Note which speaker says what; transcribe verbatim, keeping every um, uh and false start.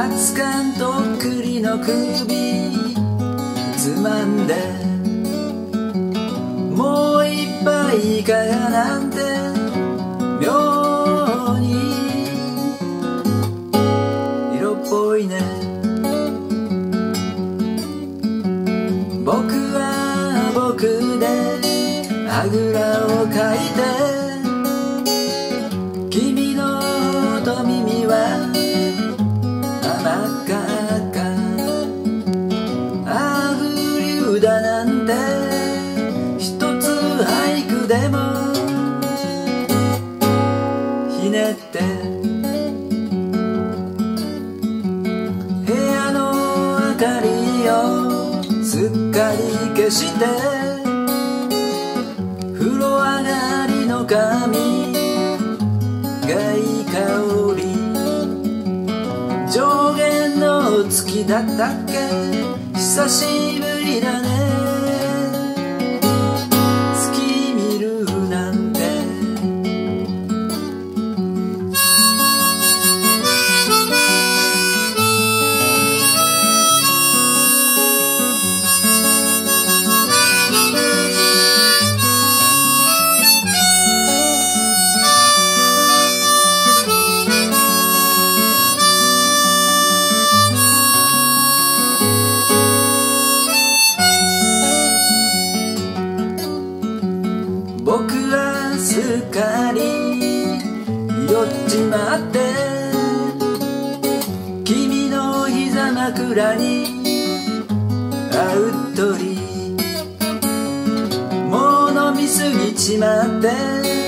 Speaker 1: 熱燗とっくりの首つまんでもう一杯いかがなんて妙に色っぽいね。僕は僕であぐらをかいて、君のと耳は真っ赤っか。ああ風流だなんて一つ俳句でもひねって部屋の明かりをすっかり消して風呂上がりの髪がいい香り。上限の月だったっけ、久しぶりだね。月見るなんて。僕はすっかり酔っちまって君の膝枕にあうっとりもう飲みすぎちまって